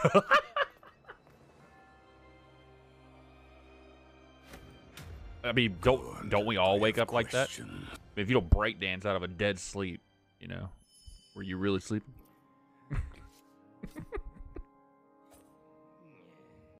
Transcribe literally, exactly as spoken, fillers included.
I mean, don't don't we all wake up like that? If you don't break dance out of a dead sleep, you know, were you really sleeping?